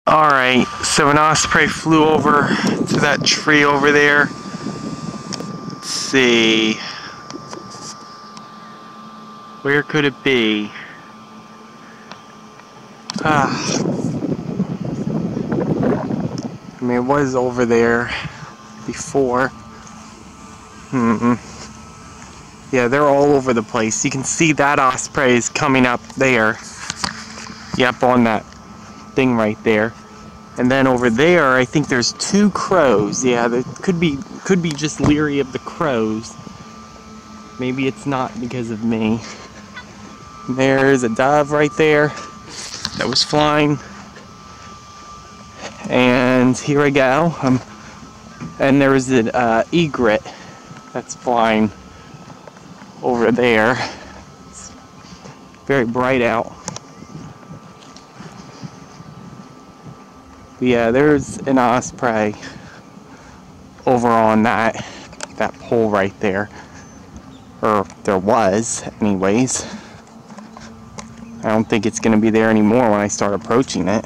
Alright, so an osprey flew over to that tree over there. Let's see. Where could it be? I mean, it was over there before. Yeah, they're all over the place. You can see that osprey is coming up there. Yep, on that thing right there. And then over there, I think there's 2 crows. Yeah, there could be just leery of the crows. Maybe it's not because of me. There's a dove right there that was flying. And here I go. And there was an egret that's flying over there. It's very bright out. But yeah, there's an osprey over on that pole right there. Or there was, anyways. I don't think it's going to be there anymore when I start approaching it.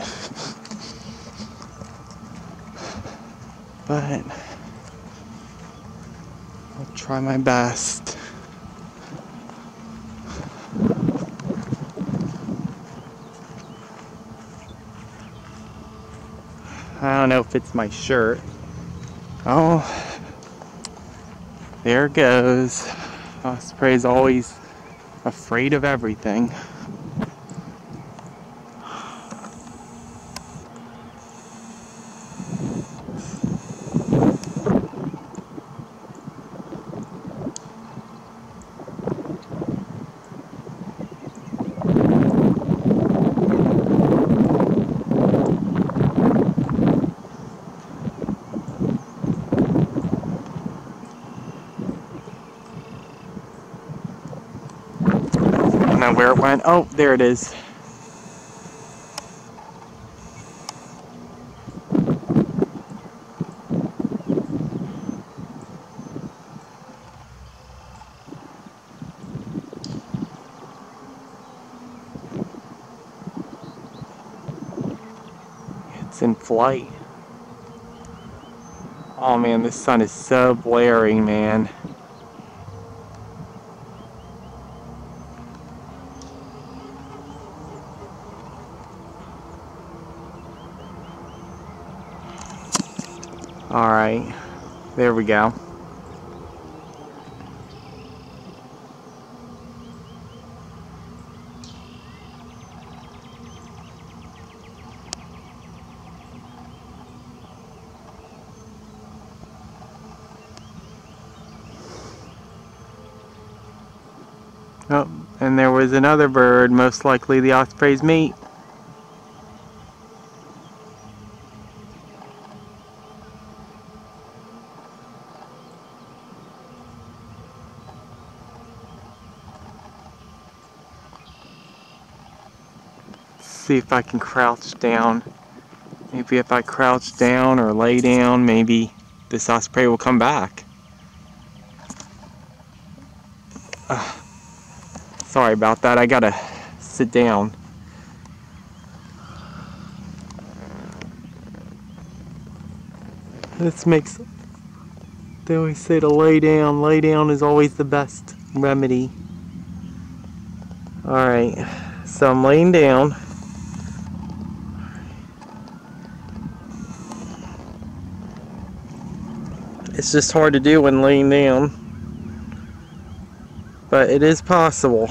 But I'll try my best. I don't know if it's my shirt. Oh, there it goes. Osprey's always afraid of everything. Where it went. Oh, there it is. It's in flight. Oh man, this sun is so blaring, man. Alright, there we go. Oh, and there was another bird, most likely the osprey's mate. See if I can crouch down. Maybe if I crouch down or lay down, maybe this osprey will come back. Sorry about that, I gotta sit down. This makes, they always say to lay down. Lay down is always the best remedy. Alright, so I'm laying down. It's just hard to do when laying down, but it is possible.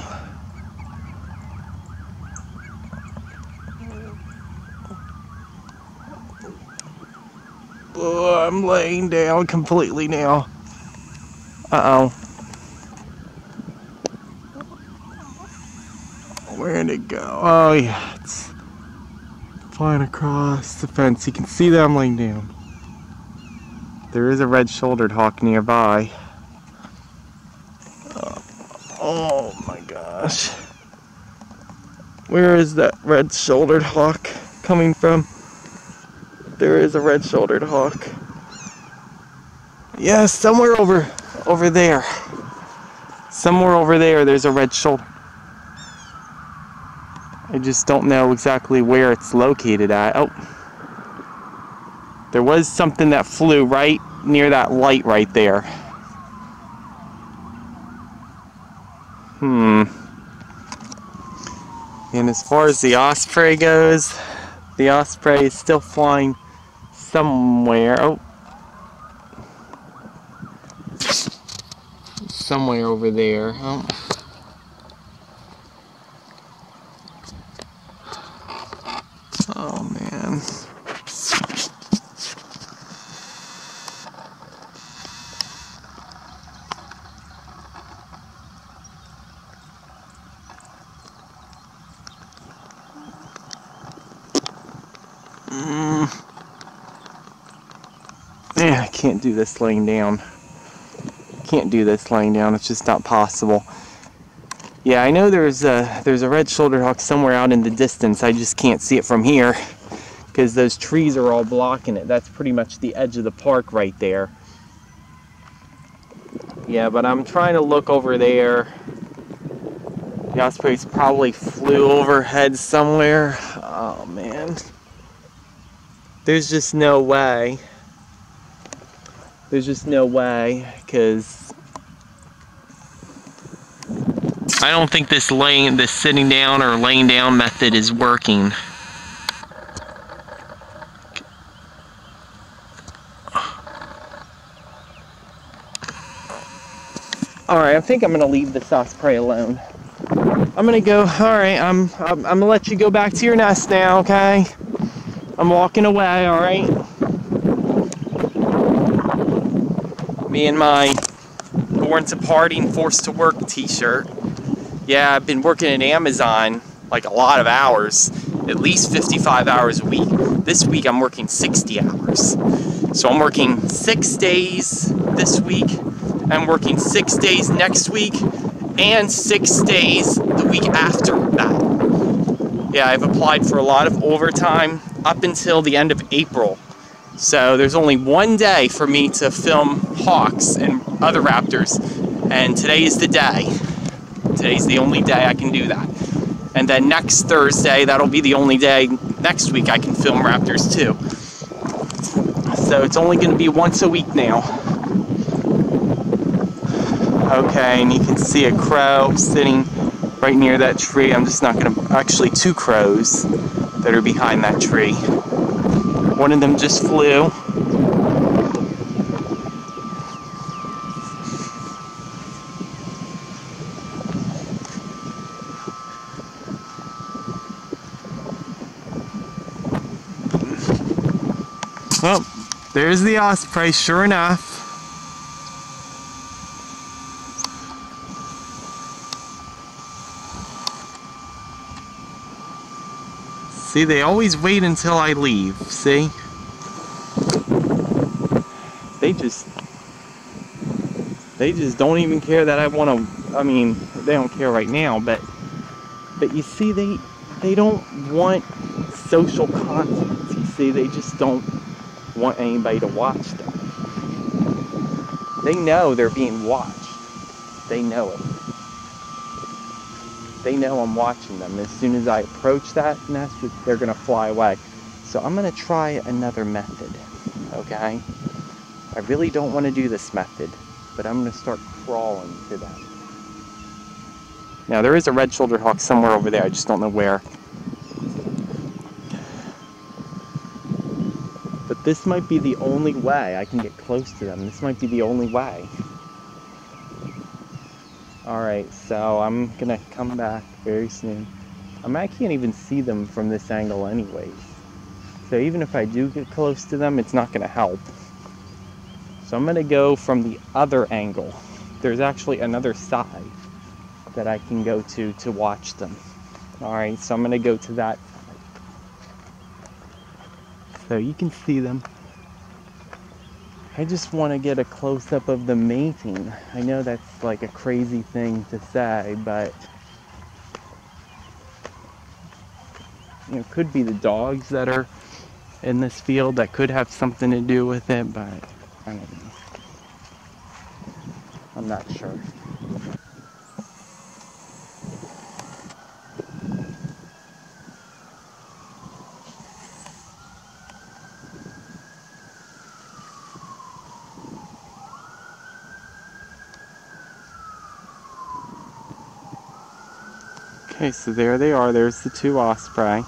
Oh, I'm laying down completely now. Uh-oh. Where'd it go? Oh yeah, it's flying across the fence. You can see that I'm laying down. There is a red-shouldered hawk nearby. Oh my gosh. Where is that red-shouldered hawk coming from? There is a red-shouldered hawk. Yeah, somewhere over there. Somewhere over there, there's a red-shouldered. I just don't know exactly where it's located at. Oh, There was something that flew right near that light right there. And as far as the osprey goes, the osprey is still flying somewhere. Oh. Somewhere over there. Oh. Oh man. Yeah, I can't do this laying down. Can't do this laying down. It's just not possible. Yeah, I know there's a red-shouldered hawk somewhere out in the distance. I just can't see it from here because those trees are all blocking it. That's pretty much the edge of the park right there. Yeah, but I'm trying to look over there. The ospreys probably flew overhead somewhere. Oh man. There's just no way. There's just no way, because I don't think this sitting down or laying down method is working. Alright, I think I'm gonna leave this osprey alone. I'm gonna go, alright, I'm gonna let you go back to your nest now, okay? I'm walking away, alright? Me and my Born to Party and Forced to Work t-shirt. Yeah, I've been working at Amazon like a lot of hours, at least 55 hours a week. This week I'm working 60 hours. So I'm working 6 days this week, I'm working 6 days next week, and 6 days the week after that. Yeah, I've applied for a lot of overtime up until the end of April. So there's only one day for me to film hawks and other raptors, and today is the day. Today's the only day I can do that. And then next Thursday, that'll be the only day next week I can film raptors too. So it's only going to be once a week now. Okay, and you can see a crow sitting right near that tree. I'm just not going to, actually 2 crows that are behind that tree. One of them just flew. Oh, there's the osprey, sure enough. See, they always wait until I leave, see? They just don't even care that I want to, I mean, they don't care right now, but you see, they don't want social contact, you see, they just don't want anybody to watch them. They know they're being watched. They know it. They know I'm watching them. As soon as I approach that nest, they're going to fly away. So I'm going to try another method, okay? I really don't want to do this method, but I'm going to start crawling to them. Now, there is a red-shouldered hawk somewhere over there. I just don't know where. But this might be the only way I can get close to them. This might be the only way. Alright, so I'm gonna come back very soon. I can't even see them from this angle anyways. So even if I do get close to them, it's not gonna help. So I'm gonna go from the other angle. There's actually another side that I can go to watch them. Alright, so I'm gonna go to that side. So you can see them. I just want to get a close-up of the mating. I know that's like a crazy thing to say, but you know, it could be the dogs that are in this field that could have something to do with it, but I don't know. I'm not sure. Okay, so there they are. There's the two osprey.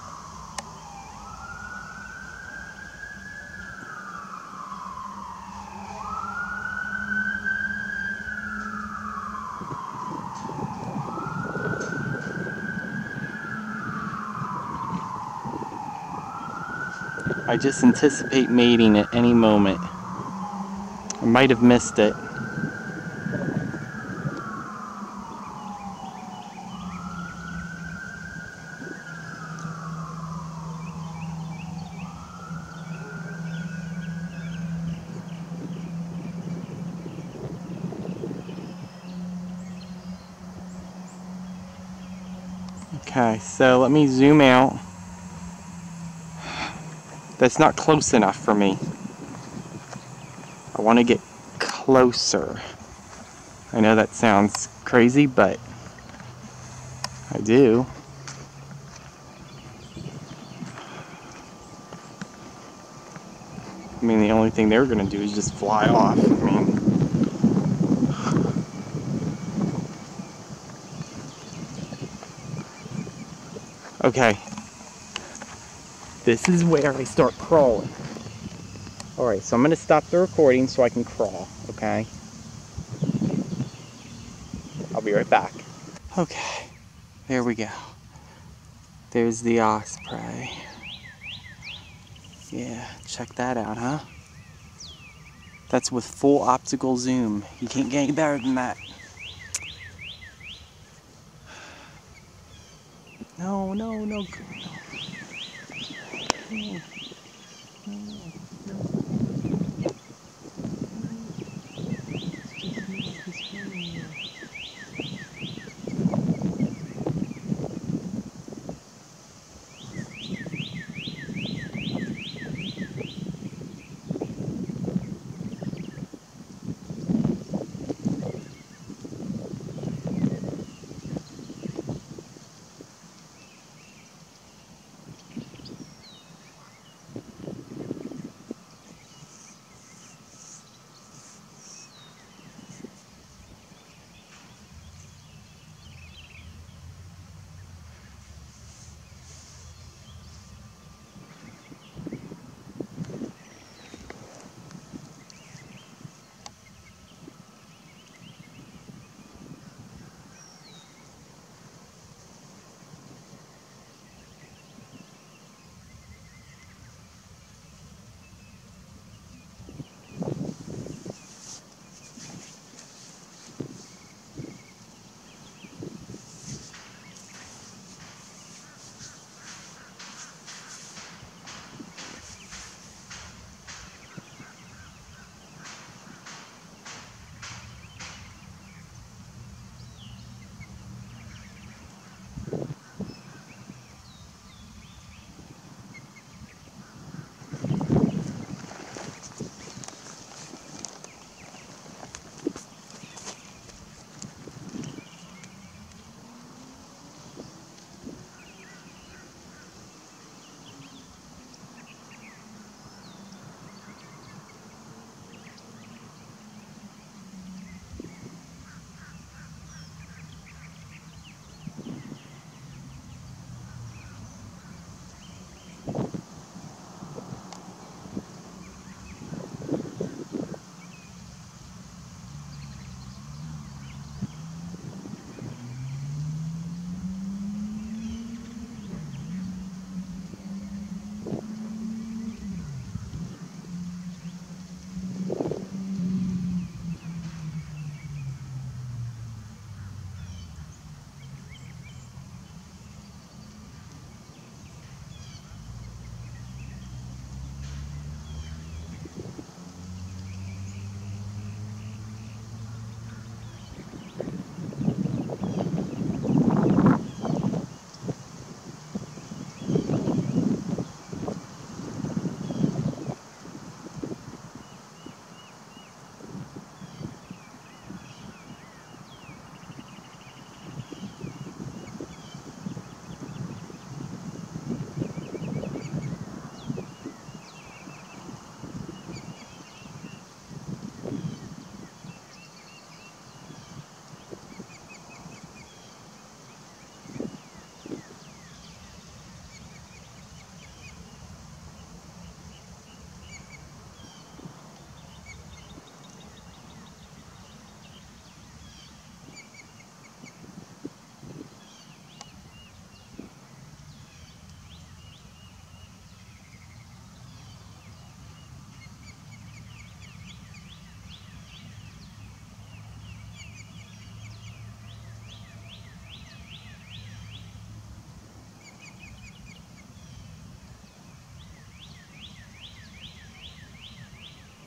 I just anticipate mating at any moment. I might have missed it. Okay, so let me zoom out. That's not close enough for me. I want to get closer. I know that sounds crazy, but I do. I mean, the only thing they're going to do is just fly off. I mean, okay. This is where I start crawling. Alright, so I'm going to stop the recording so I can crawl, okay? I'll be right back. Okay, there we go. There's the osprey. Yeah, check that out, huh? That's with full optical zoom. You can't get any better than that. No, no, no. No.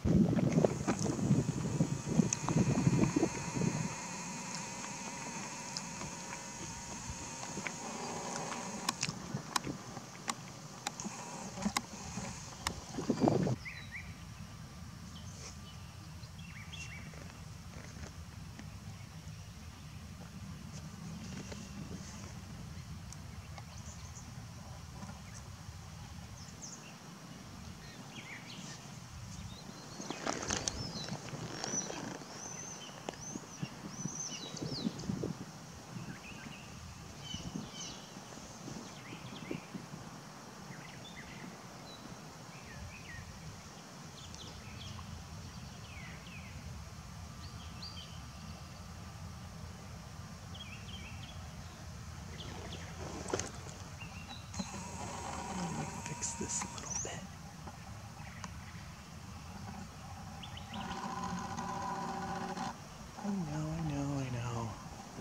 Fix this a little bit. I know.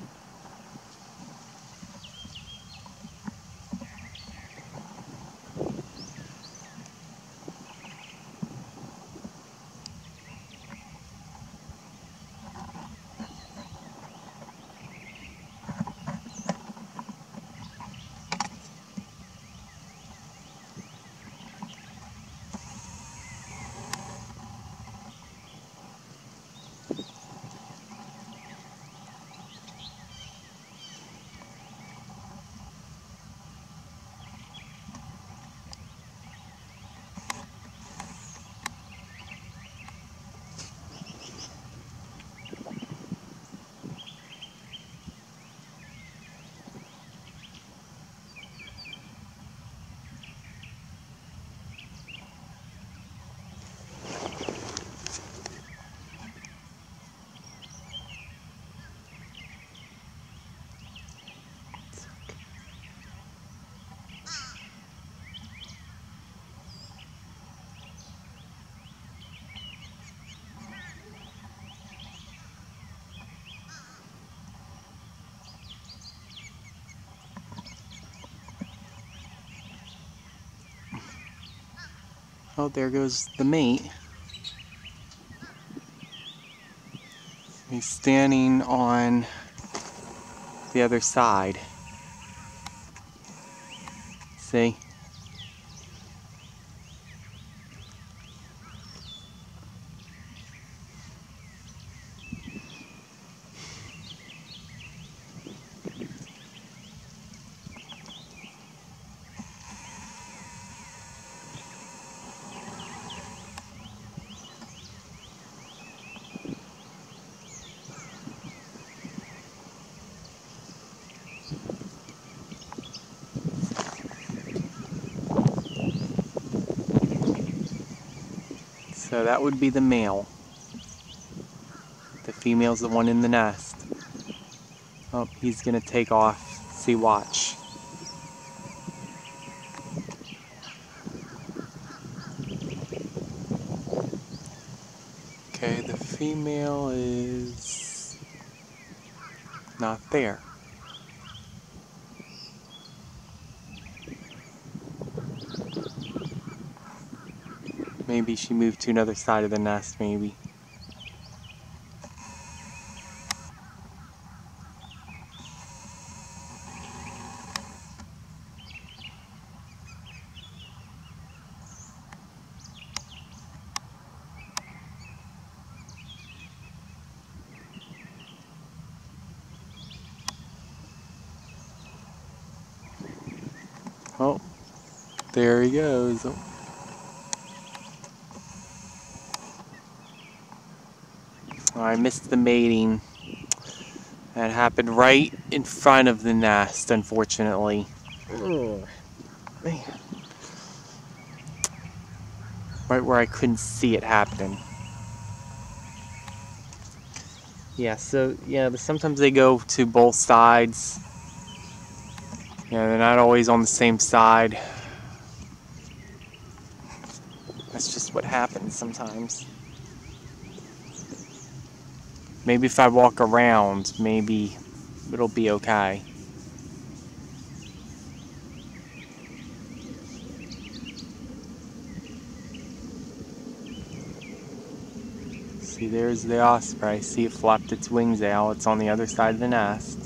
Oh, there goes the mate. He's standing on the other side. See? So that would be the male. The female's the one in the nest. Oh, he's gonna take off. See, watch. Okay, the female is not there. Maybe she moved to another side of the nest, maybe. Oh, there he goes. Oh. I missed the mating. That happened right in front of the nest, unfortunately. Oh, man. Right where I couldn't see it happening. Yeah, so, yeah, sometimes they go to both sides. Yeah, they're not always on the same side. That's just what happens sometimes. Maybe if I walk around, maybe it'll be okay. See, there's the osprey. See, it flapped its wings out. It's on the other side of the nest.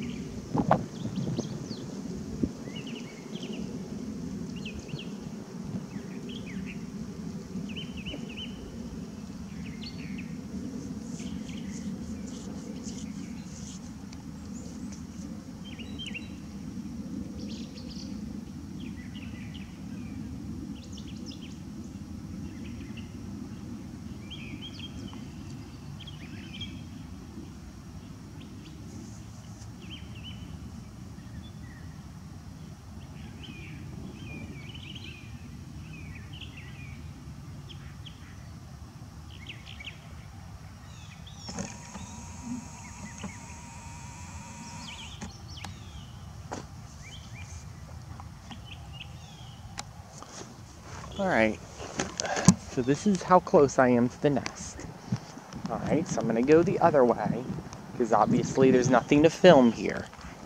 Alright, so this is how close I am to the nest. Alright, so I'm going to go the other way, because obviously there's nothing to film here.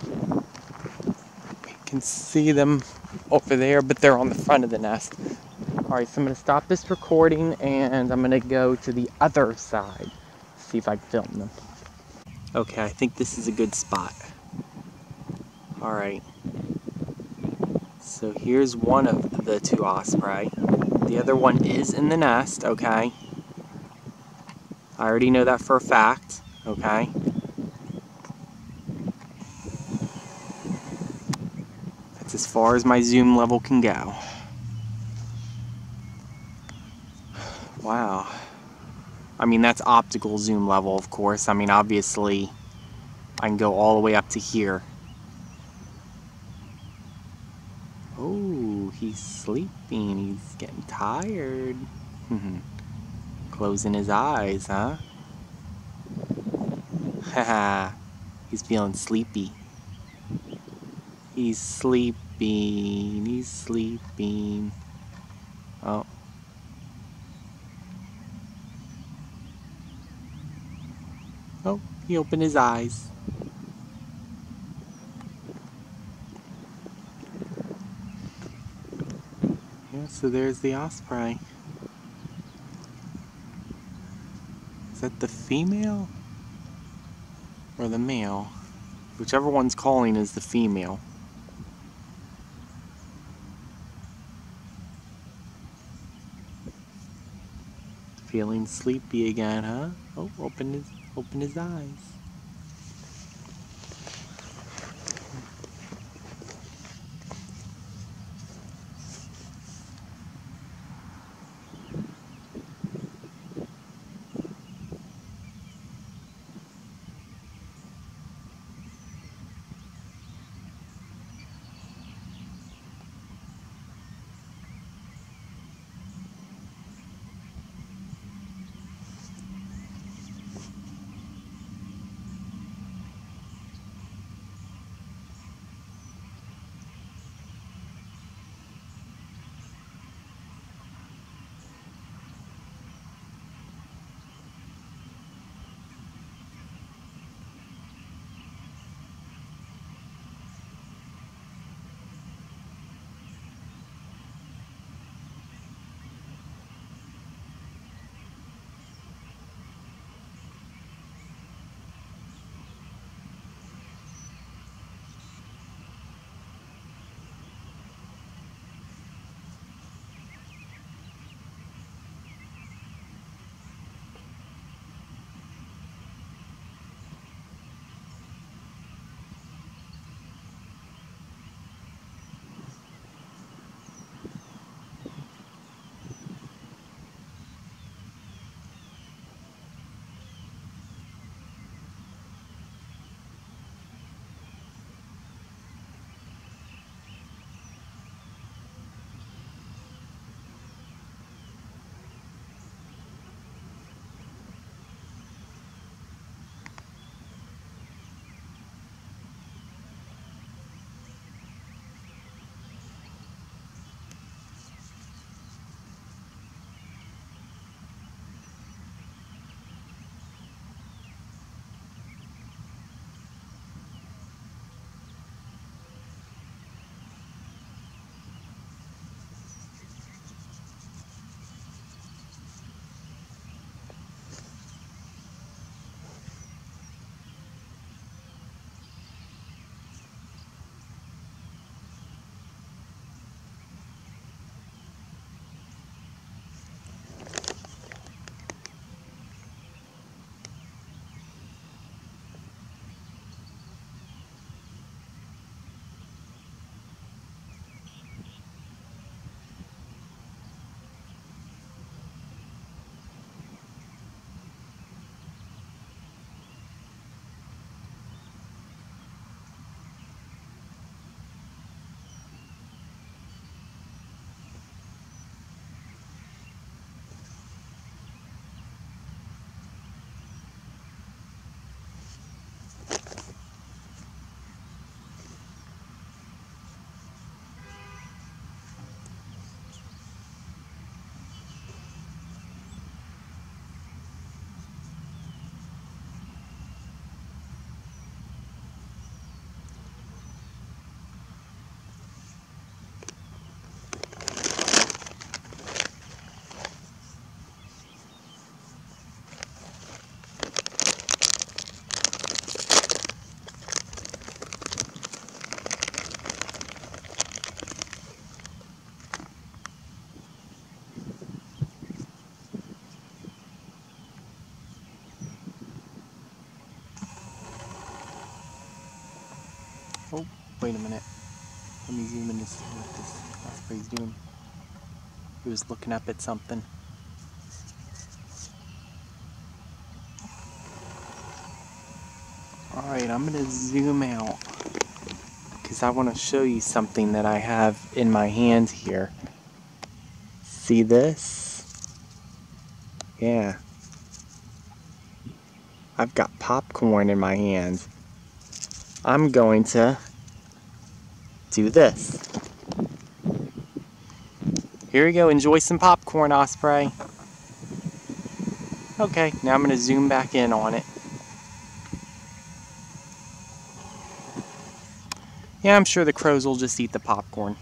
You can see them over there, but they're on the front of the nest. Alright, so I'm going to stop this recording, and I'm going to go to the other side, see if I can film them. Okay, I think this is a good spot. Alright. So here's one of the two osprey. The other one is in the nest, okay? I already know that for a fact, okay? That's as far as my zoom level can go. Wow. I mean, that's optical zoom level, of course. I mean, obviously, I can go all the way up to here. Oh, he's sleeping. He's getting tired. Closing his eyes, huh? Haha. He's feeling sleepy. He's sleeping. He's sleeping. Oh. Oh, he opened his eyes. Yeah, so there's the osprey. Is that the female? Or the male? Whichever one's calling is the female. Feeling sleepy again, huh? Oh, open his eyes. Wait a minute. Let me zoom in to see what this osprey's doing. He was looking up at something. Alright, I'm going to zoom out because I want to show you something that I have in my hand here. See this? Yeah. I've got popcorn in my hand. I'm going to do this. Here we go, enjoy some popcorn, Osprey. Okay, now I'm going to zoom back in on it. Yeah, I'm sure the crows will just eat the popcorn.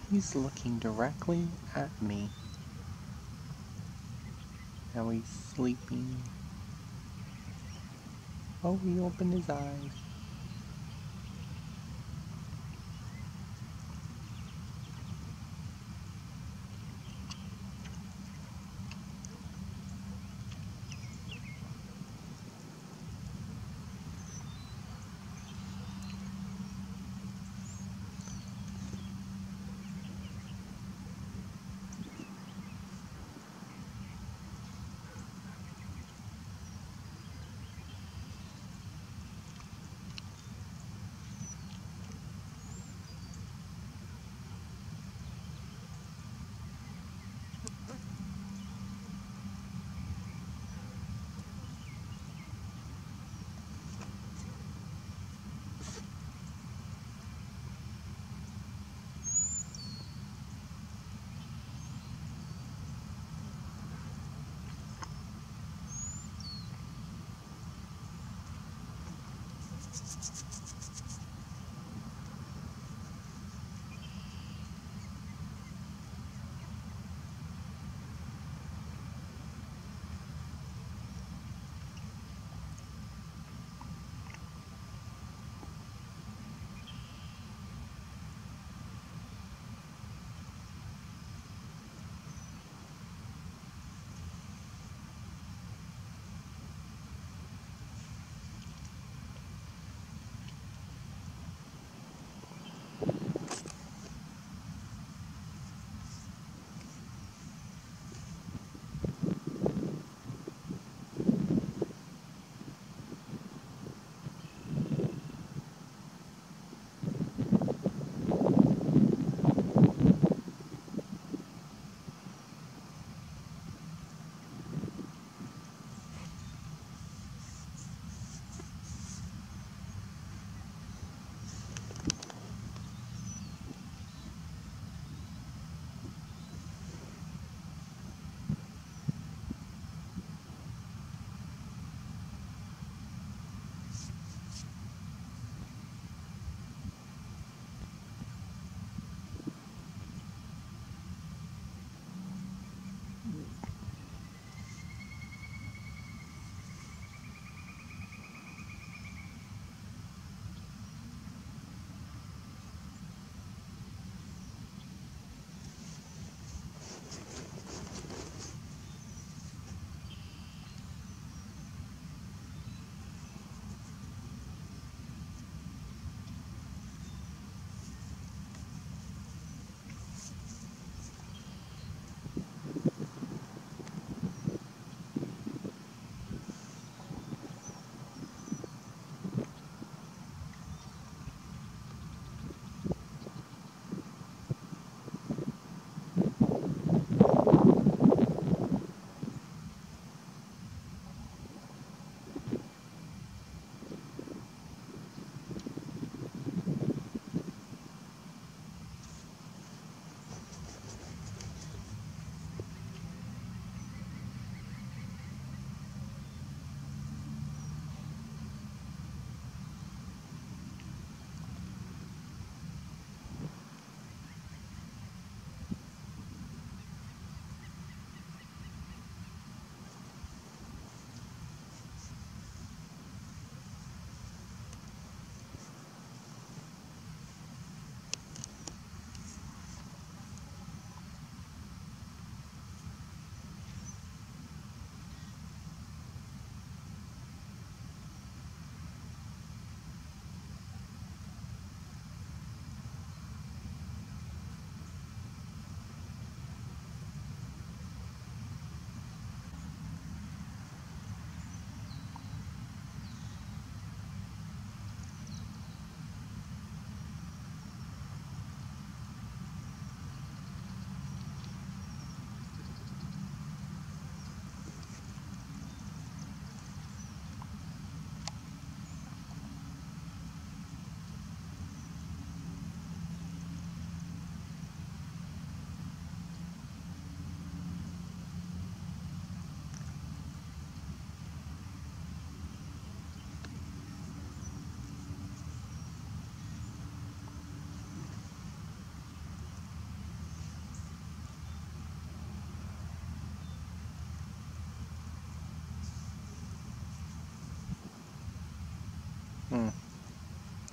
He's looking directly at me. Now he's sleeping. Oh, he opened his eyes.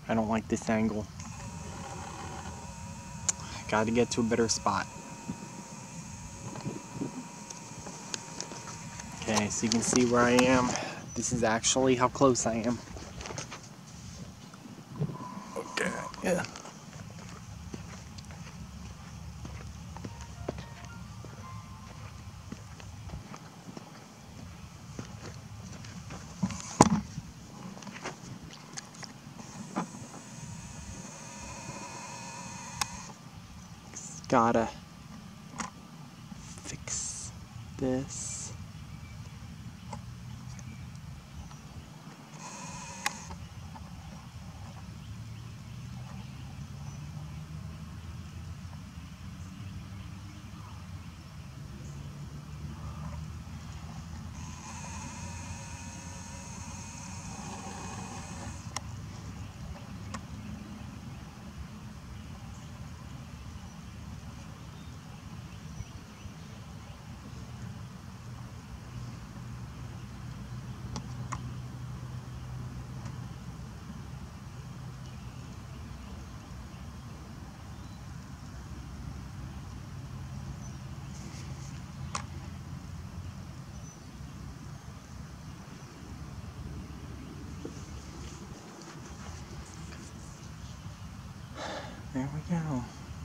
I don't like this angle. Got to get to a better spot. Okay, so you can see where I am. This is actually how close I am. Okay, yeah. Gotta fix this. There we go.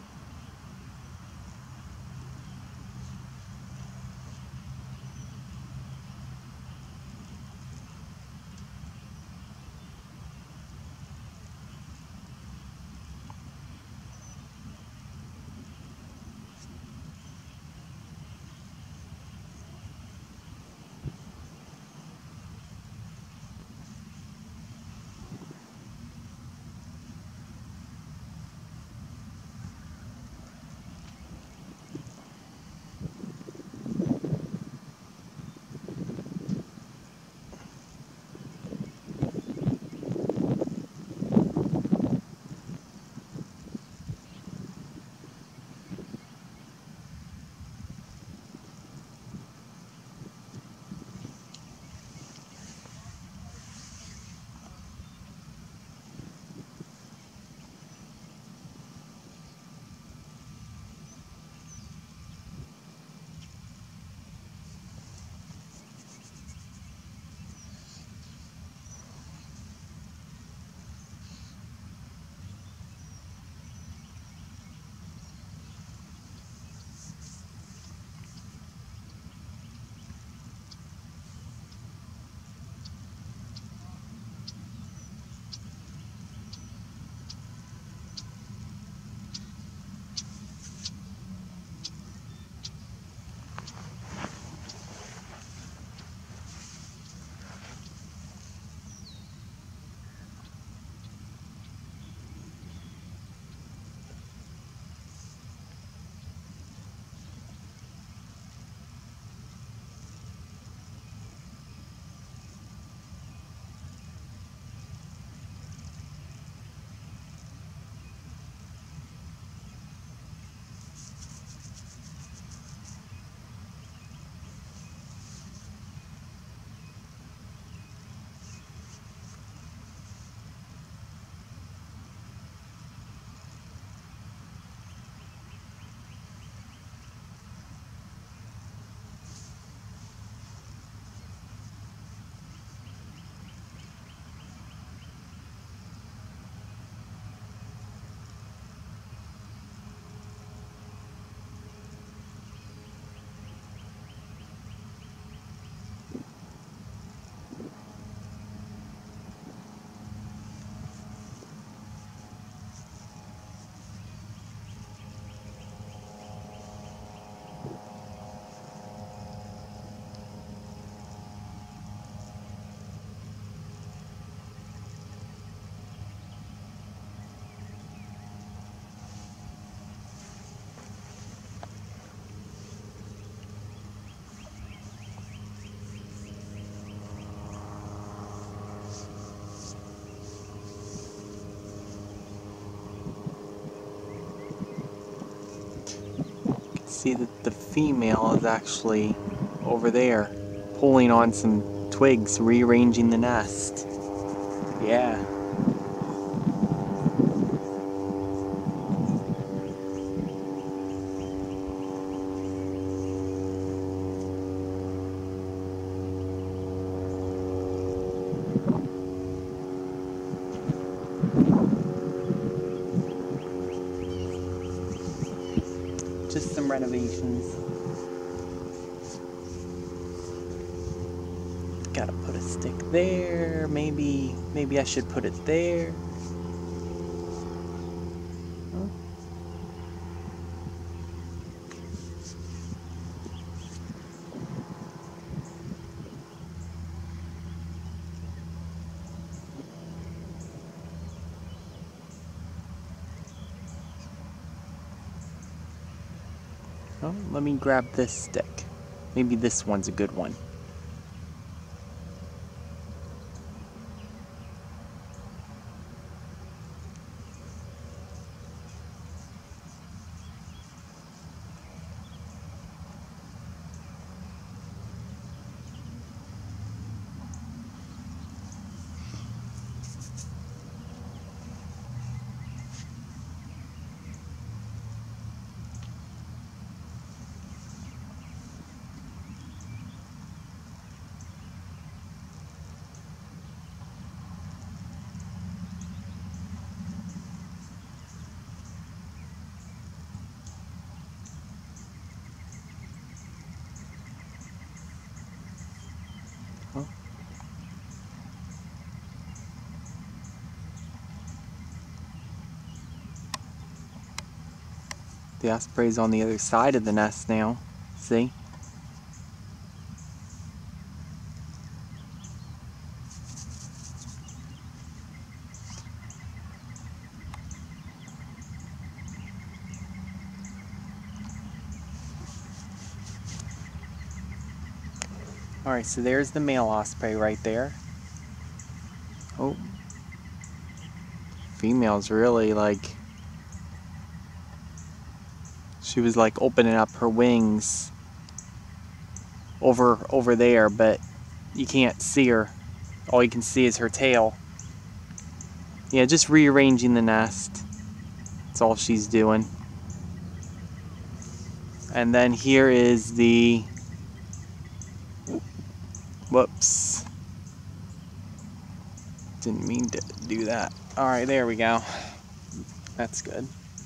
See that the female is actually over there, pulling on some twigs, rearranging the nest. Yeah. renovations. Gotta put a stick there. Maybe I should put it there. Huh? Oh, let me grab this stick. Maybe this one's a good one. Oh. The osprey's on the other side of the nest now. See? Alright, so there's the male osprey right there. Oh. Female's really like... She was like opening up her wings over there, but you can't see her. All you can see is her tail. Yeah, just rearranging the nest. That's all she's doing. And then here is the... Whoops. Didn't mean to do that. Alright, there we go. That's good.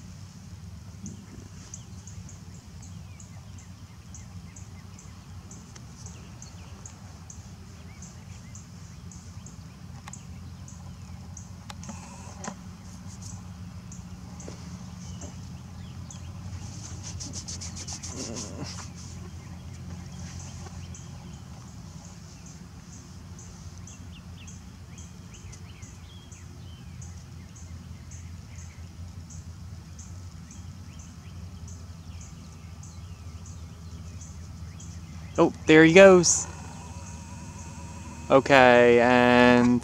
Oh, there he goes. Okay, and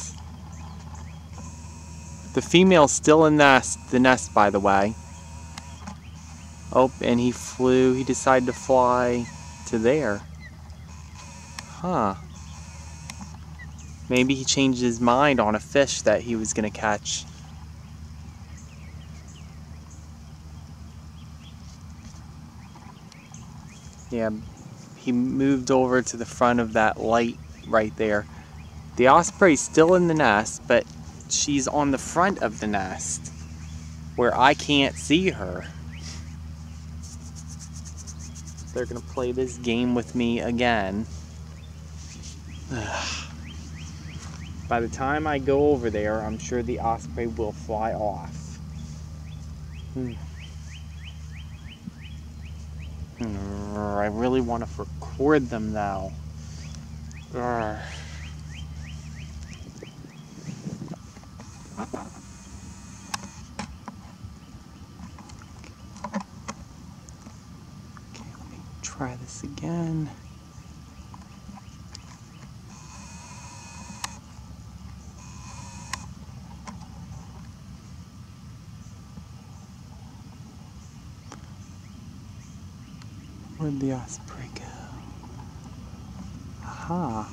the female's still in the nest, by the way. Oh, and he decided to fly to there. Huh. Maybe he changed his mind on a fish that he was gonna catch. Yeah, he moved over to the front of that light right there. The osprey's still in the nest, but she's on the front of the nest where I can't see her. They're gonna play this game with me again. By the time I go over there, I'm sure the osprey will fly off. I really want to record them though. Okay, let me try this again. Where'd the osprey go? Aha.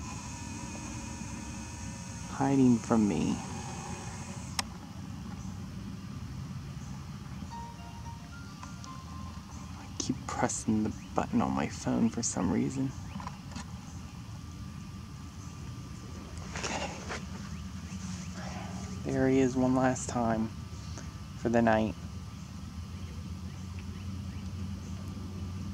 Hiding from me. I keep pressing the button on my phone for some reason. Okay. There he is one last time for the night.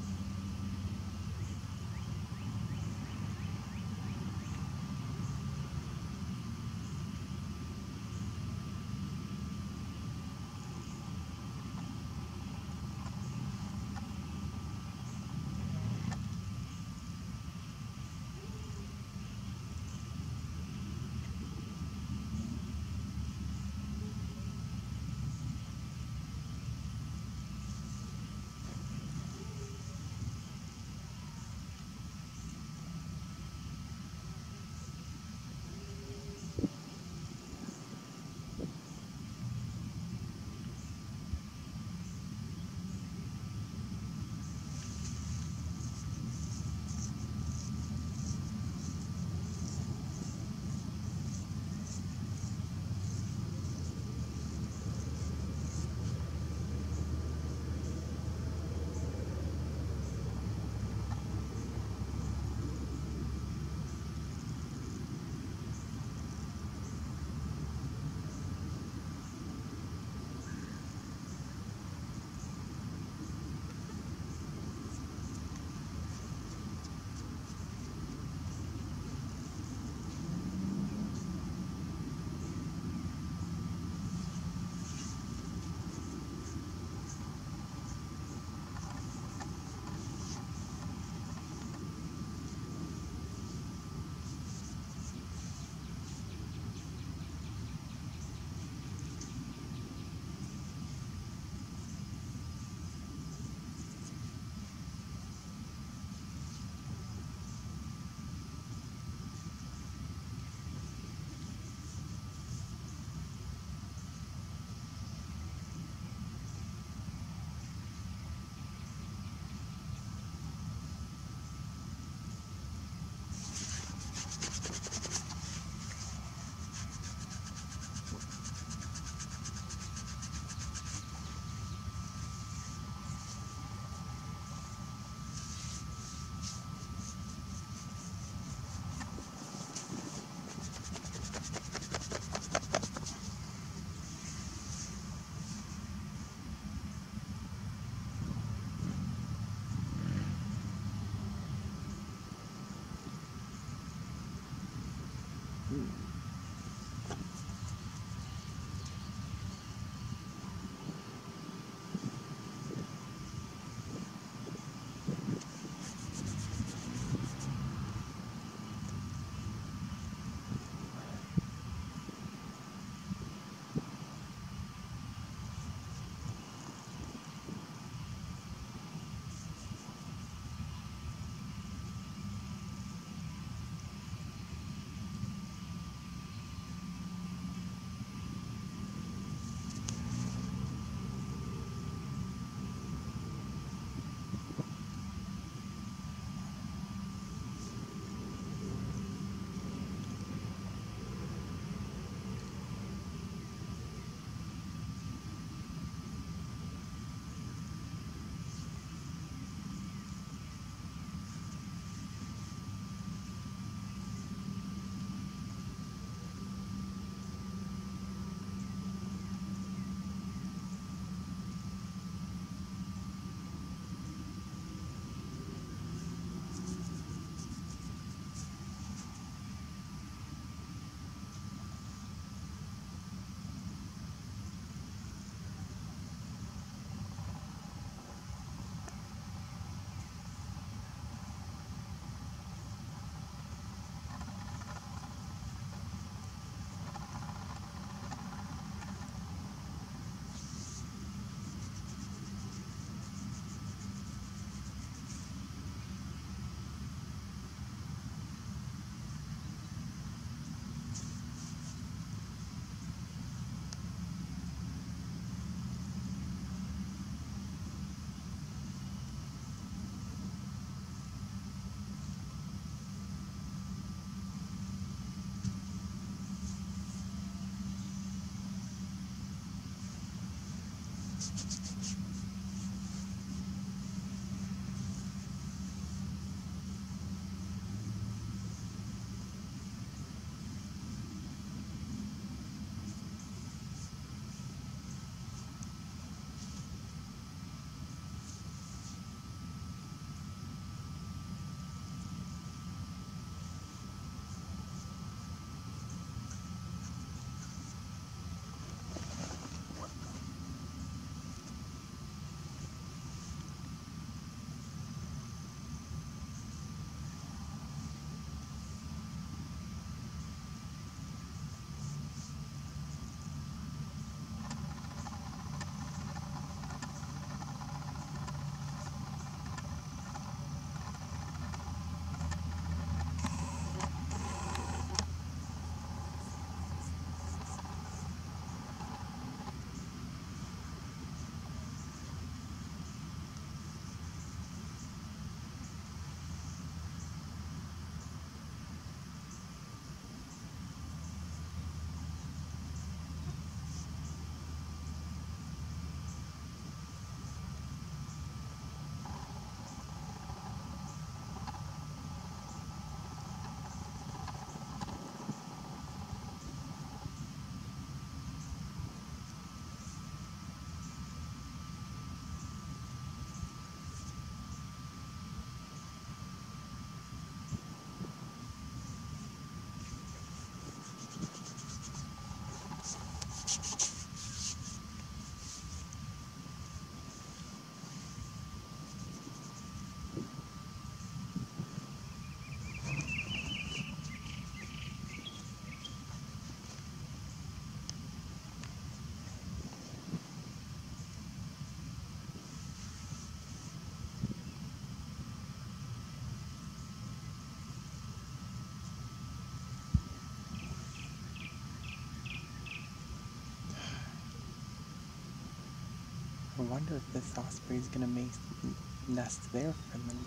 I wonder if this osprey is gonna nest there for the night.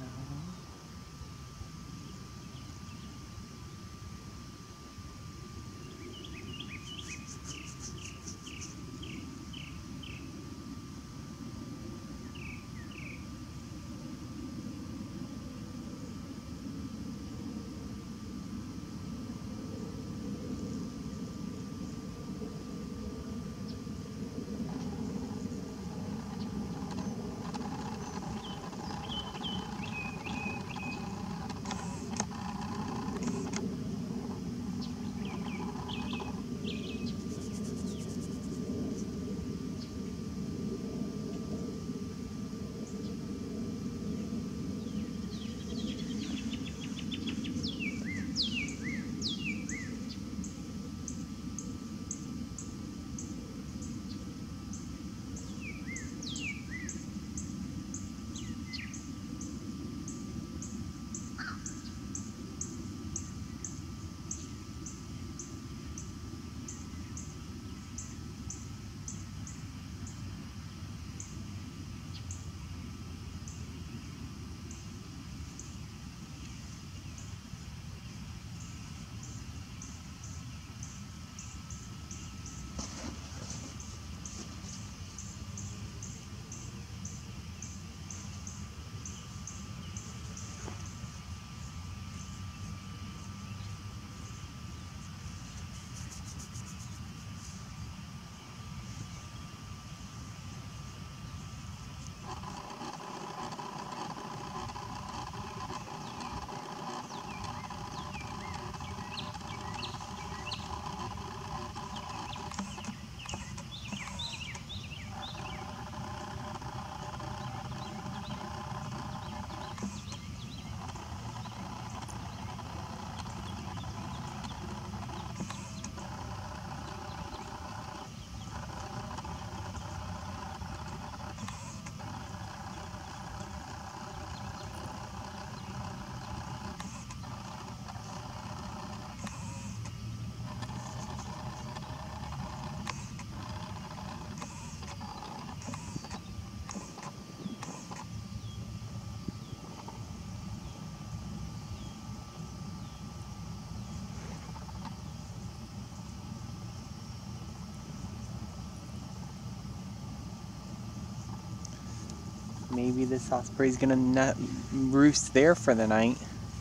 Maybe this osprey's gonna roost there for the night.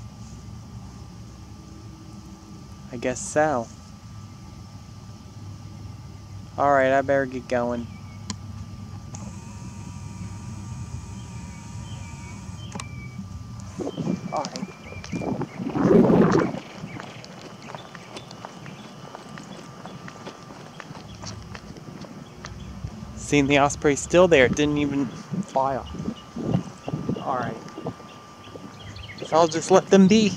I guess so. Alright, I better get going. Alright. Seeing the osprey still there, it didn't even fly off. Alright. So I'll just let them be.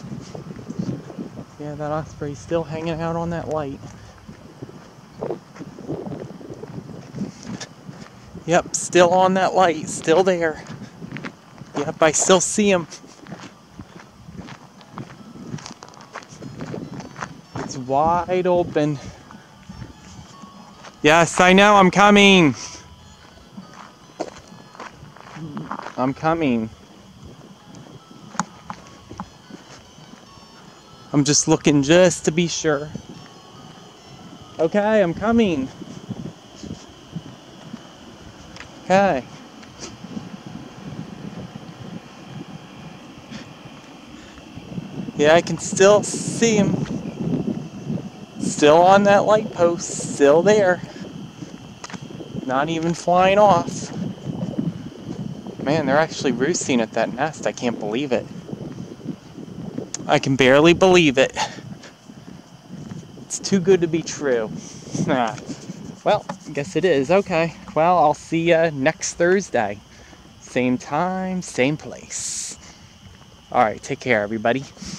Yeah, that osprey's still hanging out on that light. Yep, still on that light, still there. Yep, I still see him. It's wide open. Yes, I know, I'm coming. I'm coming. I'm just looking just to be sure. Okay, I'm coming. Okay. Yeah, I can still see him. Still on that light post, still there. Not even flying off. Man, they're actually roosting at that nest. I can't believe it. I can barely believe it. It's too good to be true. Well, I guess it is. Okay. Well, I'll see you next Thursday. Same time, same place. Alright, take care, everybody.